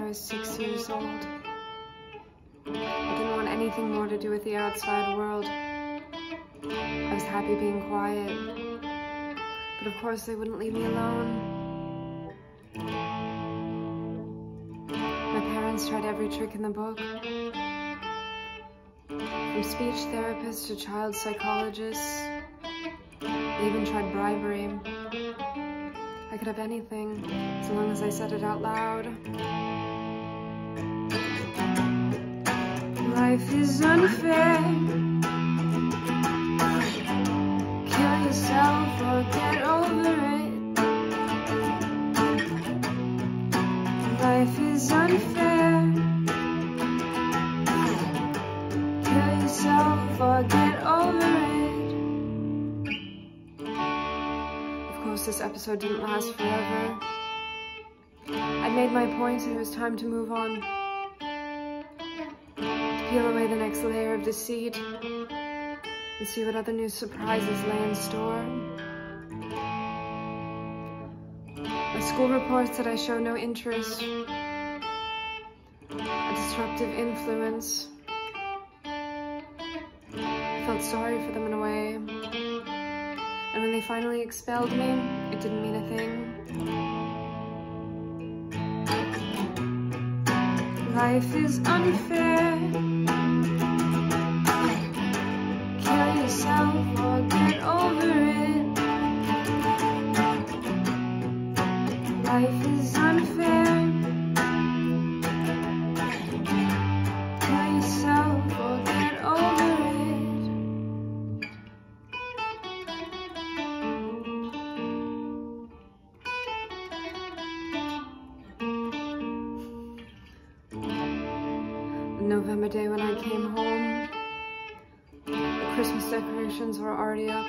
I was 6 years old. I didn't want anything more to do with the outside world. I was happy being quiet, but of course they wouldn't leave me alone. My parents tried every trick in the book, from speech therapists to child psychologists. They even tried bribery. I could have anything, as long as I said it out loud. Life is unfair. Kill yourself or get over it. Life is unfair. Kill yourself or get over it. Of course, this episode didn't last forever. I made my point and it was time to move on. Peel away the next layer of deceit and see what other new surprises lay in store. My school reports that I show no interest, a disruptive influence. I felt sorry for them in a way, and when they finally expelled me, it didn't mean a thing. Life is unfair. Kill yourself or get over it. Life is unfair. Kill yourself or get over it. The November day when I came home, the Christmas decorations were already up.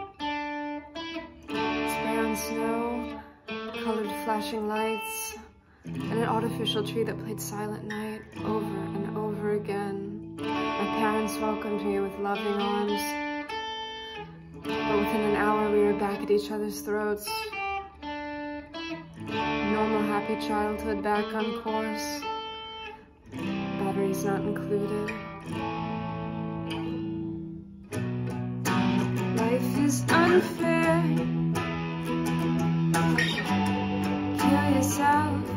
Spray on snow, colored flashing lights, and an artificial tree that played Silent Night over and over again. My parents welcomed me with loving arms, but within an hour we were back at each other's throats. Normal happy childhood back on course. Batteries not included. Life is unfair. Kill yourself